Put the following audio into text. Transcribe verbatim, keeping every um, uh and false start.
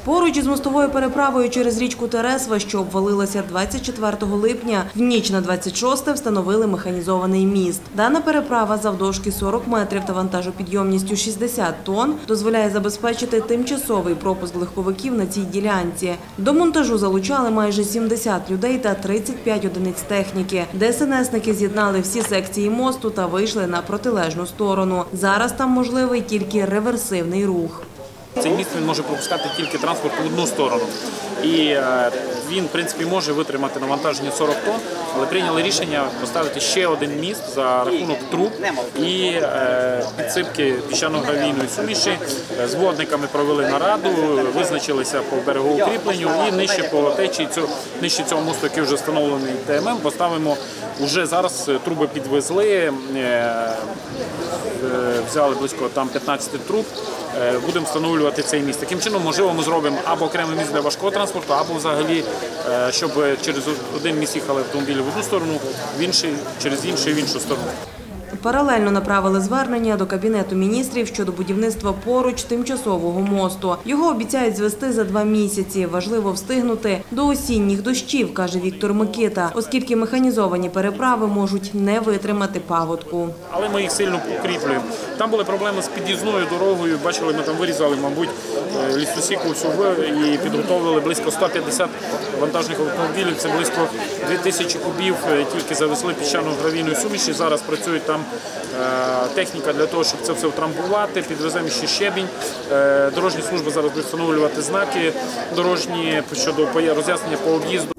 Поруч із мостовою переправою через річку Тересва, що обвалилася двадцять четвертого липня, в ніч на двадцять шосте встановили механізований міст. Дана переправа завдовжки сорок метрів та вантажопідйомністю шістдесят тонн дозволяє забезпечити тимчасовий пропуск легковиків на цій ділянці. До монтажу залучали майже сімдесят людей та тридцять п'ять одиниць техніки. ДСНСники з'єднали всі секції мосту та вийшли на протилежну сторону. Зараз там можливий тільки реверсивний рух. Цей міст він може пропускати тільки транспорт в одну сторону. І він, в принципі, може витримати навантаження сорок тонн, але прийняли рішення поставити ще один міст за рахунок труб і підсипки піщано-гравійної суміші. З водниками провели нараду, визначилися по берегоукріпленню і нижче по течії, нижче цього мосту, який вже встановлений Т М М, поставимо, вже зараз труби підвезли, взяли близько там п'ятнадцяти труб, будемо встановлювати цей міст. Таким чином, можливо, ми зробимо або окремий міст для важкого транспорту, або взагалі, щоб через один міст їхали автомобілі в одну сторону, в інший, через інший в іншу сторону. Паралельно направили звернення до Кабінету міністрів щодо будівництва поруч тимчасового мосту. Його обіцяють звести за два місяці. Важливо встигнути до осінніх дощів, каже Віктор Микита, оскільки механізовані переправи можуть не витримати паводку. Але ми їх сильно укріплюємо. Там були проблеми з під'їзною дорогою. Бачили, ми там вирізали, мабуть, лісосіку всю і підготовили близько ста п'ятдесят вантажних автомобілів. Це близько дві тисячі кубів тільки завезли піщано-гравійної суміші. Зараз працюють там техніка для того, щоб це все втрамбувати, підвеземо ще щебінь. Дорожні служби зараз будуть встановлювати знаки дорожні щодо роз'яснення по об'їзду.